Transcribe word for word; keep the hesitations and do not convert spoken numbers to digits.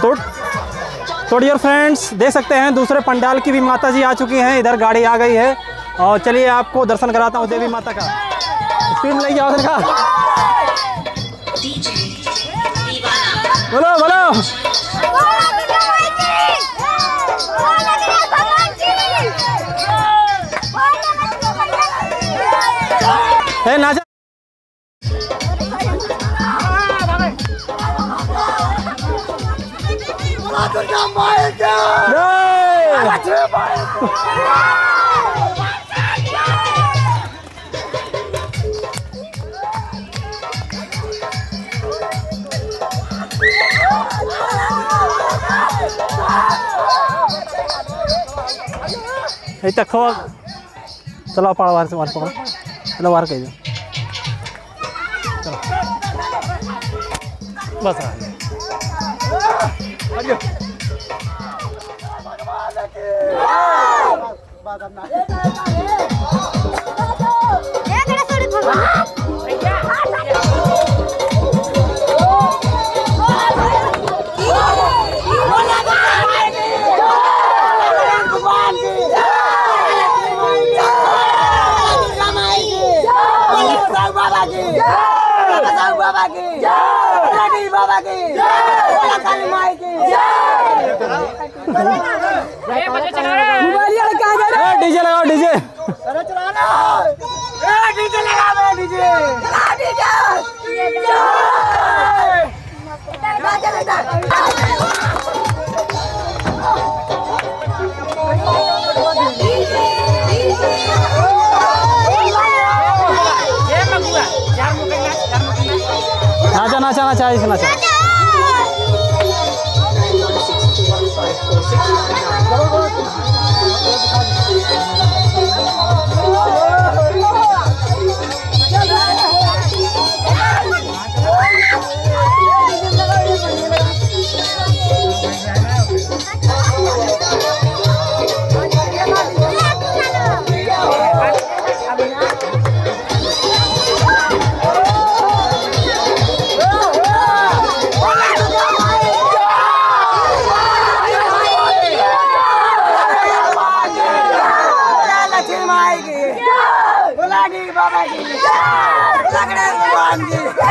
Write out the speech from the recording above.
तो तो Deere friends, देख सकते हैं दूसरे पंडाल की भी माता जी आ चुकी हैं। इधर गाड़ी आ गई है और चलिए आपको दर्शन कराता हूँ देवी माता का। स्पीड में लेके आओ उधर का। बोलो बोलो। हे नाचा। खो चलो पाड़ वार से मार पकड़ो। चलो वार कह दो। चलो बस आ बाबा की जय, बाबा की जय, काली माई की जय। डीजे लगाओ डीजे। अरे चला ना, ए डीजे लगा दो डीजे। चला डीजे। जय। इधर इधर। नाचा नाचा नाचा इसे नाचा। बाबा की जय, भगवान की